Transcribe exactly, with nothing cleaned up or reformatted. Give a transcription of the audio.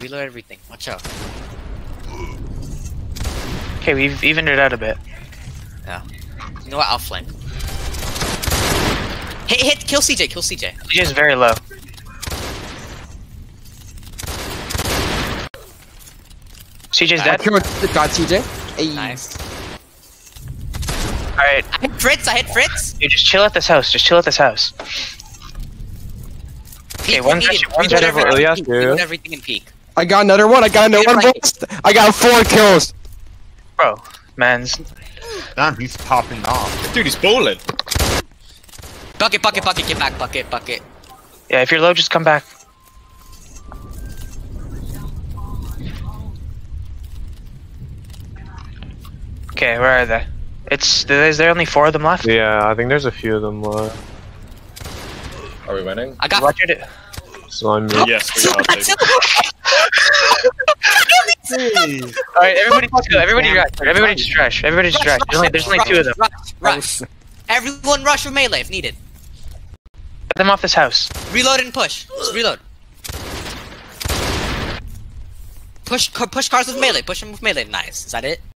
Reload everything. Watch out. Okay, we've evened it out a bit. Yeah. You know what? I'll flank. Hit, hit, kill C J, kill C J. C J's very low. C J's dead. Got C J. Hey. Nice. Alright. I hit Fritz, I hit Fritz! Dude, just chill at this house. Just chill at this house. Okay, Peek, one we need touch, it. one Reload touch. everything, yeah, peek. dude. Reload everything in peak. I got another one. I got another one. Right. I got four kills. Bro, man's. Damn, he's popping off. Dude, he's balling. Bucket, bucket, bucket, get back, bucket, bucket. Yeah, if you're low, just come back. Okay, where are they? It's is there only four of them left? Yeah, I think there's a few of them left. Are we winning? I got. Watch it. Slime me. Yes, we are. baby. Alright, everybody just go. Everybody rush. Everybody just rush. Everybody just rush. There's only, there's only two of them. Rush, rush. Everyone rush with melee if needed. Get them off this house. Reload and push. Just reload. Push, push cars with melee. Push them with melee. Nice. Is that it?